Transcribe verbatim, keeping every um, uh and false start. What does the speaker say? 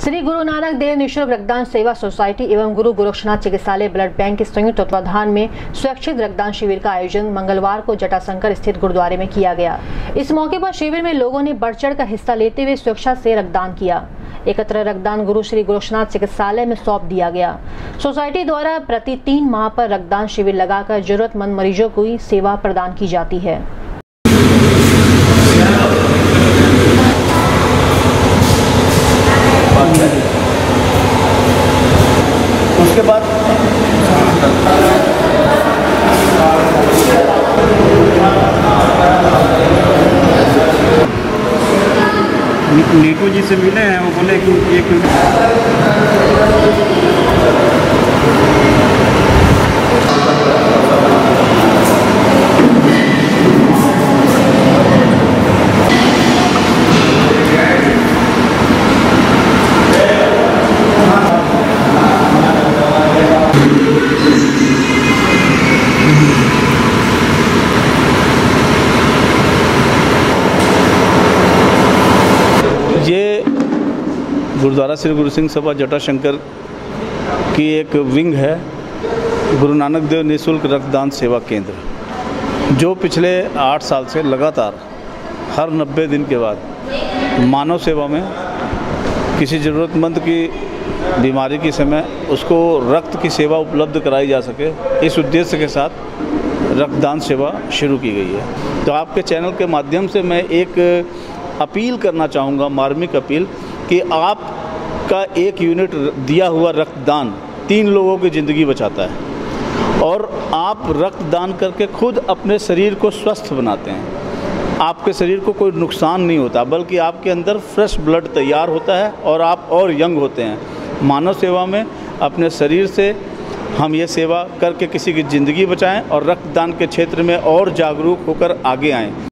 श्री गुरु नानक देव निःशुल्क रक्तदान सेवा सोसाइटी एवं गुरु गोरक्षनाथ चिकित्सालय ब्लड बैंक के संयुक्त तत्वाधान में स्वैच्छिक रक्तदान शिविर का आयोजन मंगलवार को जटाशंकर स्थित गुरुद्वारे में किया गया। इस मौके पर शिविर में लोगों ने बढ़ चढ़ कर हिस्सा लेते हुए स्वेच्छा से रक्तदान किया। एकत्र रक्तदान गुरु श्री गोरक्षनाथ चिकित्सालय में सौंप दिया गया। सोसाइटी द्वारा प्रति तीन माह पर रक्तदान शिविर लगाकर जरूरतमंद मरीजों को सेवा प्रदान की जाती है। उसके बाद नीटू जी से मिले हैं, वो बोले कि एक ये गुरुद्वारा श्री गुरु सिंह सभा जटाशंकर की एक विंग है, गुरु नानक देव निःशुल्क रक्तदान सेवा केंद्र, जो पिछले आठ साल से लगातार हर नब्बे दिन के बाद मानव सेवा में किसी ज़रूरतमंद की बीमारी के समय उसको रक्त की सेवा उपलब्ध कराई जा सके, इस उद्देश्य के साथ रक्तदान सेवा शुरू की गई है। तो आपके चैनल के माध्यम से मैं एक अपील करना चाहूँगा, मार्मिक अपील, कि आपका एक यूनिट दिया हुआ रक्तदान तीन लोगों की ज़िंदगी बचाता है और आप रक्तदान करके खुद अपने शरीर को स्वस्थ बनाते हैं। आपके शरीर को कोई नुकसान नहीं होता, बल्कि आपके अंदर फ्रेश ब्लड तैयार होता है और आप और यंग होते हैं। मानव सेवा में अपने शरीर से हम ये सेवा करके किसी की ज़िंदगी बचाएं और रक्तदान के क्षेत्र में और जागरूक होकर आगे आएं।